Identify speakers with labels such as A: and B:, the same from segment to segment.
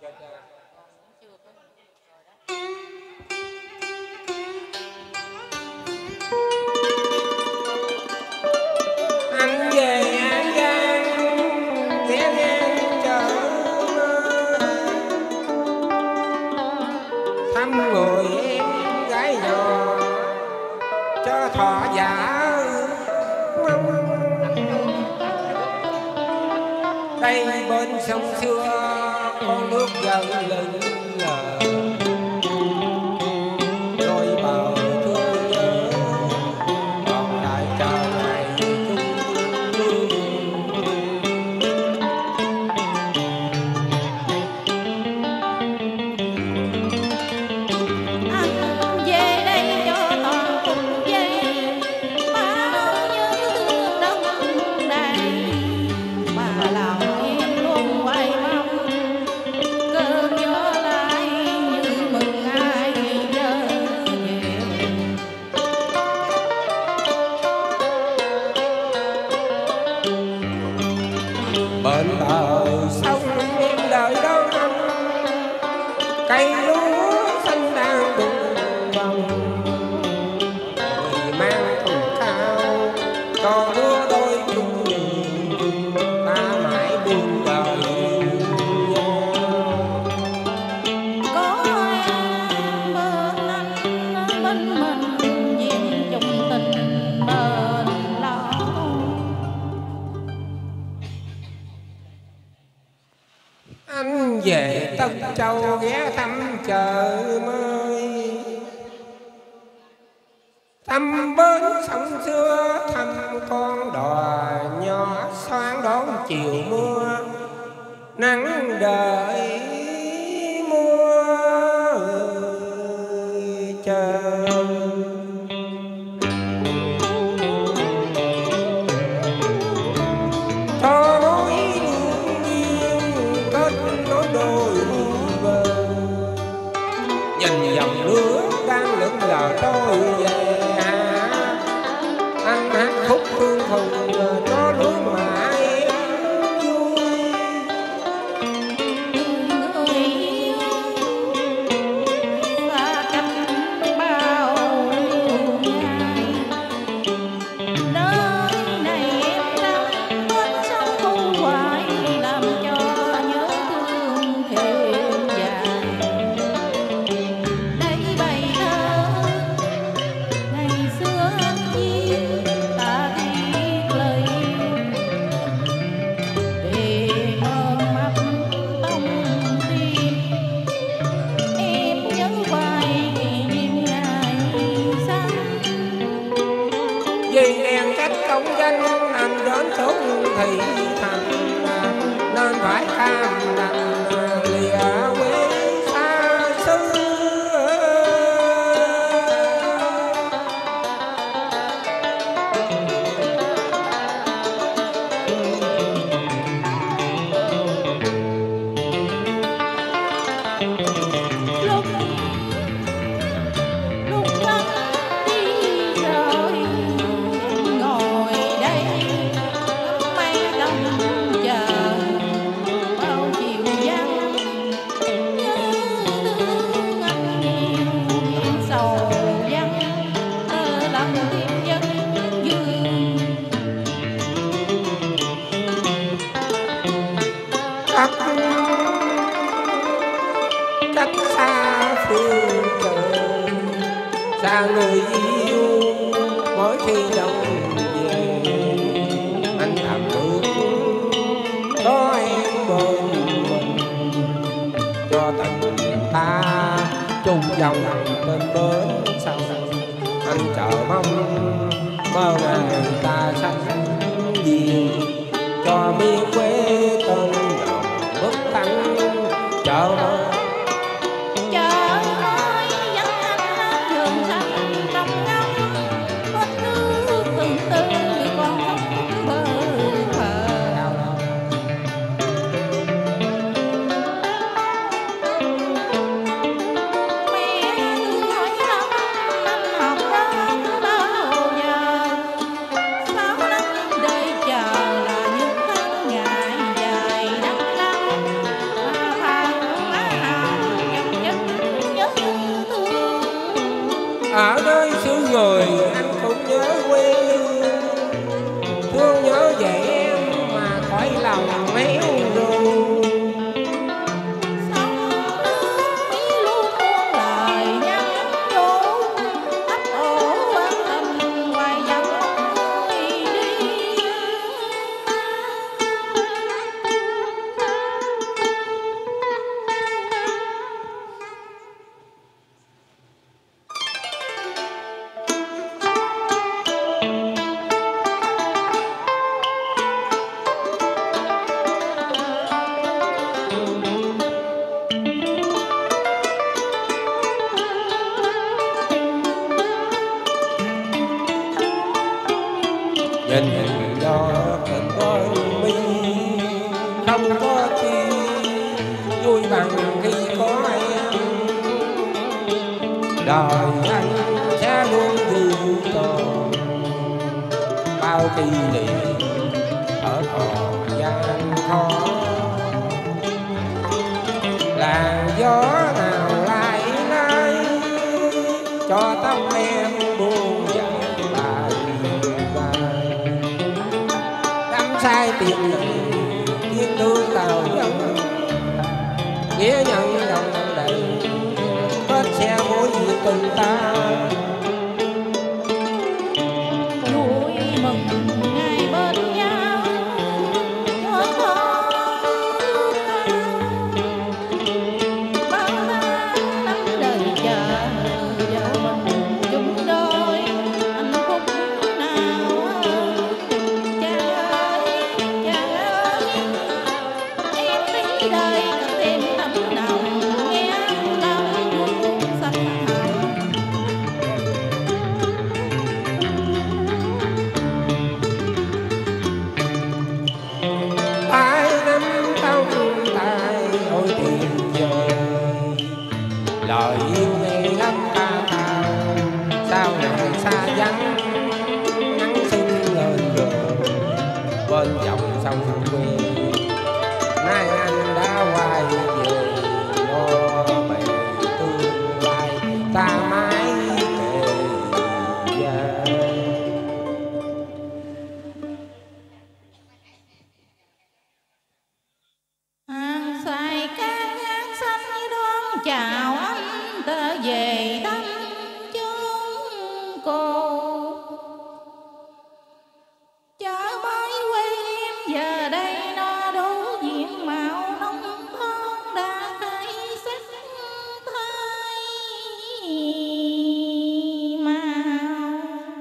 A: Anh về An Giang ghé ngang chợ thăm người em gái nhỏ cho thọ giả. Đây bên sông xưa con nước dần lững lờ đôi bờ thương nhớ còn lại chờ ngày chung.
B: Anh về đây cho toàn cùng dây bao nhớ thương đông đầy mà lòng em luôn quay mong cơn gió lại như mừng ai trở về.
A: Bên bờ sông em đợi đón anh, cây lúa xanh đang bùng bồng người mang thùng cao cho lúa đôi chung nhìn ta mãi buồn đời.
B: Có em bên anh bên mình diện chung tình bền lâu.
A: Anh về Tân Châu ghé thăm chợ mới, thăm bến sông xưa thăm con đò nhỏ xoan đón chiều mưa nắng đợi mùa chờ. Cho nối lương duyên kết nối đôi bờ, nhìn dòng nước đang lững lờ trôi về hạ. Anh hát khúc hương thùng cho lúa mãi vui.
B: Người yêu xa cách bao ngày, nơi này em đang bên sông thu hoài làm cho nhớ thương thêm dài. Đây bài thơ ngày xưa anh viết ta viết lời để ôm ấp tâm tim. Em nhớ hoài kỷ niệm ngày xanh.
A: Vì đèn cách công danh anh đến chốn thị thành nên phải cam đành lìa quê xa xứ.
B: Lúc lúc anh đi rồi em ngồi đây ngắm mây đông chờ bao chiều vắng. Nhớ thương anh nhiều sầu vắng lòng tim dân dương.
A: Cách xa phương trời xa người yêu mỗi khi đông về anh thầm ước có em bên mình cho tình ta chung dòng bên bến sông. Anh chờ mong mơ ngày ta sánh gì cho miền quê tên dòng bức thắng chờ mong.
B: Chờ ơi dẫn anh lên đường xanh trong ngóng có nước từng tư còn không bờ phờ. Mẹ cứ hỏi thăm anh học đến bao giờ, 6 năm đời chờ là những tháng ngày dài đắng đắng. Tháng
A: Ở nơi xứ người anh cũng nhớ quê, thương nhớ về em mà khỏi lòng méo ru. Nhìn gió tình đôi mi không có chi vui bằng khi có em. Đời anh sẽ luôn ghi còn bao kỷ niệm ở còn gian khó. Làn gió nào lại nay cho tâm em buồn dại bài sai tiền thiên thương tàu dân nghĩa nhận đồng đầy kết xe mối gì tình ta.
B: Vui mừng ngày bên nhau bao năm đời chờ giờ mình chung đôi hạnh phúc nào. Đời thêm tấm lòng nghe lòng sắc hồng.
A: Ai nắm trong tay ôi tiền về lời yêu này lắm ca cao sao ngày xa vắng nhắn xin lời rồi bên dòng sông quê. Nay anh đã quay về lo bề tương lai ta mãi kề vai.
B: Hàng xài cát ngát xanh đón chào anh ta về thăm chốn cô. Chợ mới quê em giờ đây nó đủ diện mạo nông thôn đã khai sắc thay màu.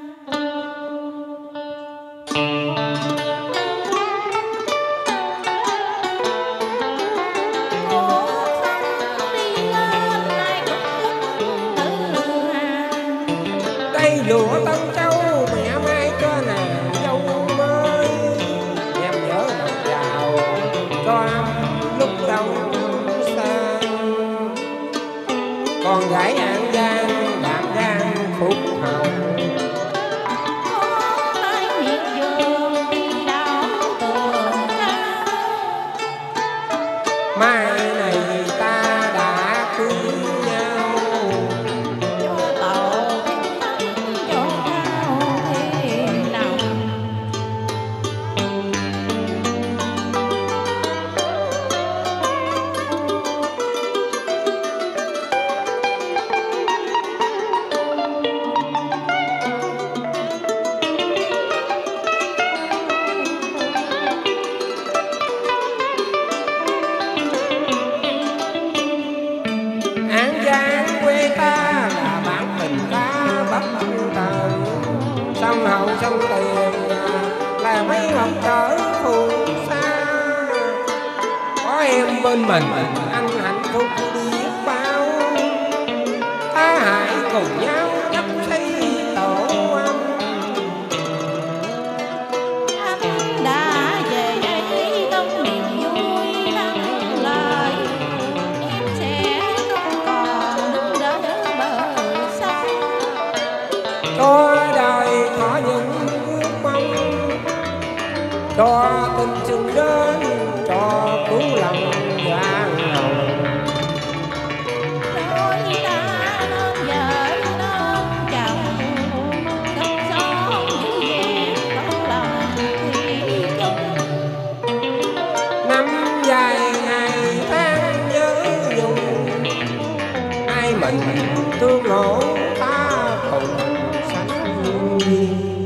A: Đây lụa Tân Châu mẹ mai cho nàng dâu mới em nhớ lòng giàu cho anh lúc đầu xa. Con gái An Giang đảm gan phúc hồng mai này ta đã cưới nhau. An Giang quê ta là bản tình ta bắc tần sông Hậu sông Tiền là mấy ngọc trở phù sa. Có em bên mình anh hạnh phúc biết bao. Ta hãy cùng nhau chấp xây tổ âm.
B: Anh đã về đây trong niềm vui lắng lời em sẽ không còn đứng đỡ bờ sông.
A: Cho đời có những ước mong cho tình chừng đến cho cứu lòng vàng hồng.
B: Đôi ta nên vợ
A: hai mình tương ngộ ta cùng sánh duyên.